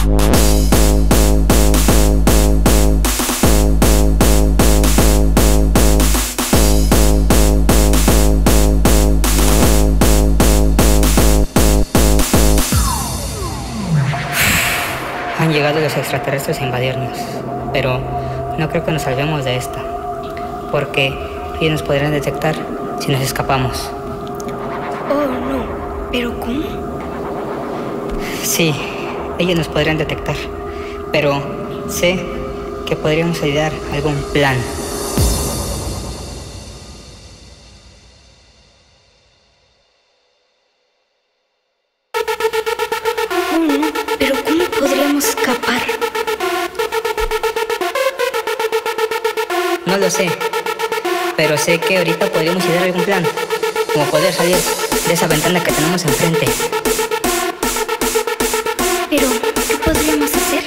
Han llegado los extraterrestres a invadirnos, pero no creo que nos salvemos de esta, porque ellos nos podrían detectar si nos escapamos. Oh, no. ¿Pero cómo? Sí, ellos nos podrían detectar, pero sé que podríamos ayudar a algún plan. Oh, no. ¿Pero cómo podríamos escapar? No lo sé, pero sé que ahorita podríamos ayudar a algún plan, como poder salir de esa ventana que tenemos enfrente. ¿Pero qué podríamos hacer?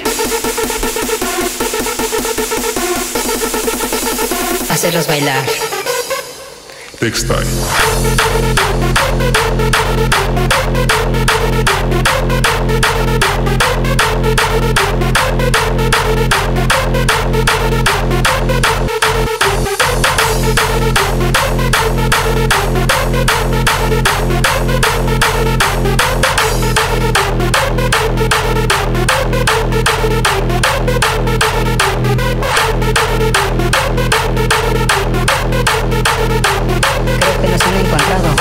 Hacerlos bailar. Textile. Creo que nos han encontrado.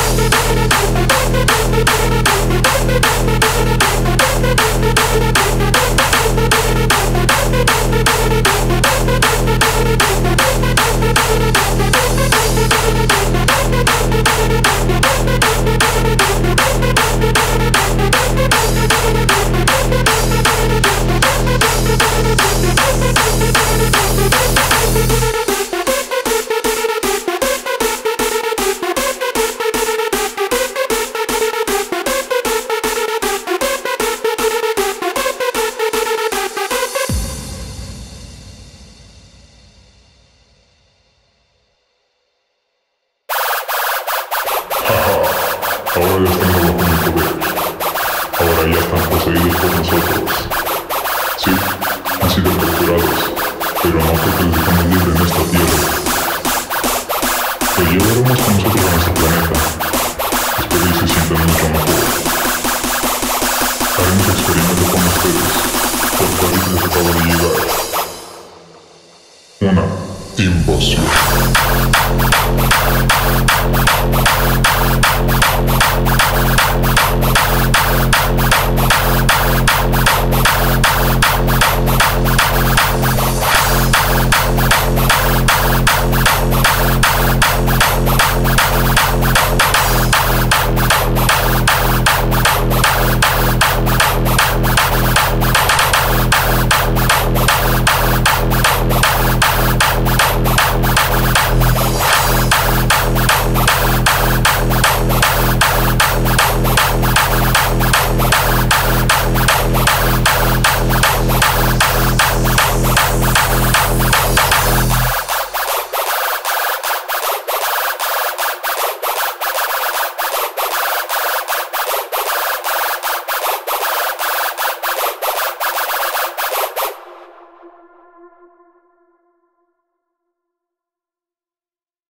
Ahora ya están bajo mi poder. Ahora ya están poseídos por nosotros. Sí, han sido capturados, pero no porque los dejemos libres en esta tierra. Los llevaremos con nosotros a nuestro planeta. Espero que se sientan mucho mejor. Haremos experimentos con ustedes, porque ahorita les acaba de llegar una invasión.